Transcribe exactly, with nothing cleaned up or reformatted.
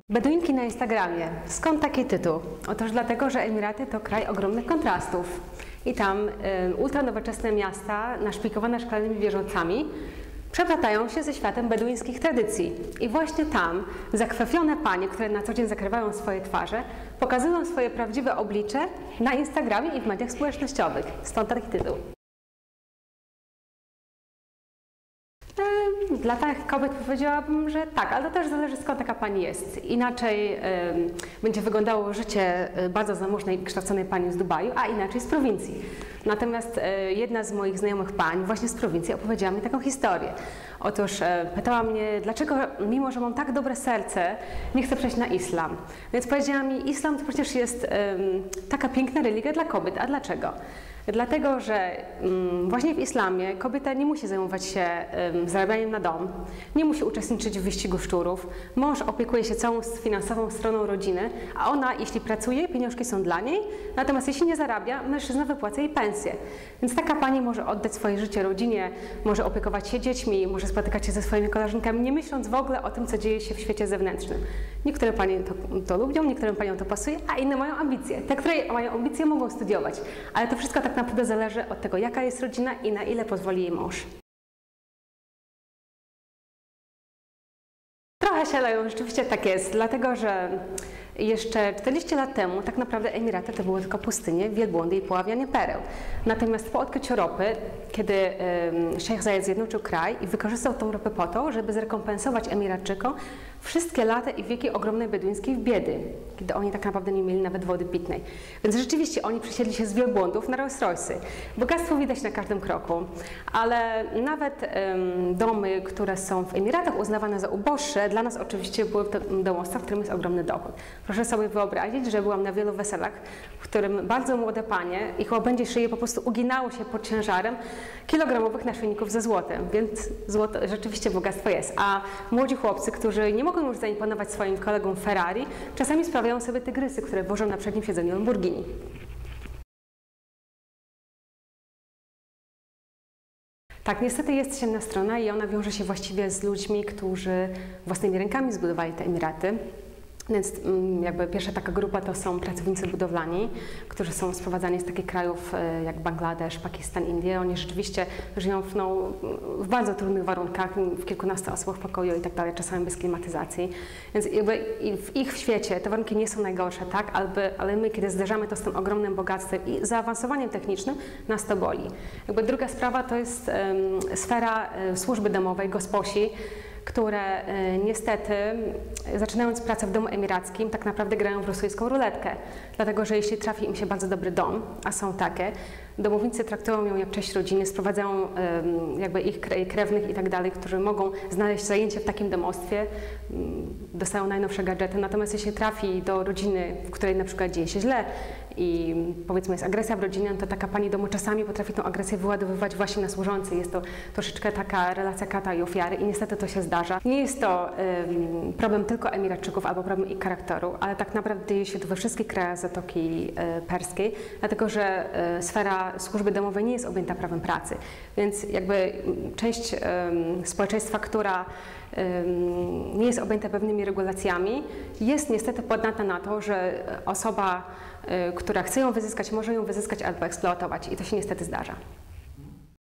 Beduinki na Instagramie. Skąd taki tytuł? Otóż dlatego, że Emiraty to kraj ogromnych kontrastów. I tam y, ultranowoczesne miasta naszpikowane szklanymi wieżowcami przeplatają się ze światem beduińskich tradycji. I właśnie tam zakrwawione panie, które na co dzień zakrywają swoje twarze, pokazują swoje prawdziwe oblicze na Instagramie i w mediach społecznościowych. Stąd taki tytuł. Dla takich kobiet powiedziałabym, że tak, ale to też zależy, skąd taka pani jest. Inaczej y, będzie wyglądało życie bardzo zamożnej i kształconej pani z Dubaju, a inaczej z prowincji. Natomiast y, jedna z moich znajomych pań właśnie z prowincji opowiedziała mi taką historię. Otóż y, pytała mnie, dlaczego mimo, że mam tak dobre serce, nie chcę przejść na islam. Więc powiedziała mi, islam to przecież jest y, taka piękna religia dla kobiet. A dlaczego? Dlatego, że um, właśnie w islamie kobieta nie musi zajmować się um, zarabianiem na dom, nie musi uczestniczyć w wyścigu szczurów, mąż opiekuje się całą finansową stroną rodziny, a ona, jeśli pracuje, pieniążki są dla niej, natomiast jeśli nie zarabia, mężczyzna wypłaca jej pensję. Więc taka pani może oddać swoje życie rodzinie, może opiekować się dziećmi, może spotykać się ze swoimi koleżankami, nie myśląc w ogóle o tym, co dzieje się w świecie zewnętrznym. Niektóre panie to, to lubią, niektórym paniom to pasuje, a inne mają ambicje. Te, które mają ambicje, mogą studiować, ale to wszystko tak naprawdę zależy od tego, jaka jest rodzina i na ile pozwoli jej mąż. Trochę się leją, rzeczywiście tak jest, dlatego że jeszcze czterdzieści lat temu tak naprawdę Emiraty to były tylko pustynie, wielbłądy i poławianie pereł. Natomiast po odkryciu ropy, kiedy um, Szejch Zayed zjednoczył kraj i wykorzystał tą ropę po to, żeby zrekompensować Emiratczykom wszystkie lata i wieki ogromnej beduńskiej biedy, kiedy oni tak naprawdę nie mieli nawet wody pitnej. Więc rzeczywiście oni przesiedli się z wielbłądów na Rolls Royce'y. Bogactwo widać na każdym kroku, ale nawet um, domy, które są w Emiratach uznawane za uboższe, dla nas oczywiście były to domostwa, w którym jest ogromny dochód. Proszę sobie wyobrazić, że byłam na wielu weselach, w którym bardzo młode panie, ich łabędzie szyje po prostu uginało się pod ciężarem kilogramowych naszyjników ze złotem, więc złoto rzeczywiście bogactwo jest. A młodzi chłopcy, którzy nie mogą już zaimponować swoim kolegom Ferrari, czasami sprawiają sobie tygrysy, które wożą na przednim siedzeniu Lamborghini. Tak, niestety jest ciemna strona i ona wiąże się właściwie z ludźmi, którzy własnymi rękami zbudowali te Emiraty. Więc jakby pierwsza taka grupa to są pracownicy budowlani, którzy są sprowadzani z takich krajów jak Bangladesz, Pakistan, Indie. Oni rzeczywiście żyją w, no, w bardzo trudnych warunkach, w kilkunastu osobach w pokoju i tak dalej, czasami bez klimatyzacji. Więc jakby w ich świecie te warunki nie są najgorsze, tak? Ale, ale my, kiedy zderzamy to z tym ogromnym bogactwem i zaawansowaniem technicznym, nas to boli. Jakby druga sprawa to jest um, sfera um, służby domowej, gosposi, które y, niestety, zaczynając pracę w domu emirackim, tak naprawdę grają w rosyjską ruletkę. Dlatego, że jeśli trafi im się bardzo dobry dom, a są takie, domownicy traktują ją jak część rodziny, sprowadzają y, jakby ich krewnych i tak dalej, którzy mogą znaleźć zajęcie w takim domostwie, y, dostają najnowsze gadżety. Natomiast jeśli trafi do rodziny, w której na przykład dzieje się źle i powiedzmy jest agresja w rodzinie, to taka pani domu czasami potrafi tą agresję wyładowywać właśnie na służący. Jest to troszeczkę taka relacja kata i ofiary i niestety to się zdarza. Nie jest to um, problem tylko Emiratczyków albo problem ich charakteru, ale tak naprawdę dzieje się to we wszystkich krajach Zatoki e, Perskiej, dlatego że e, sfera służby domowej nie jest objęta prawem pracy. Więc jakby część um, społeczeństwa, która um, nie jest objęta pewnymi regulacjami, jest niestety podatna na to, że osoba, y, która chce ją wyzyskać, może ją wyzyskać albo eksploatować i to się niestety zdarza.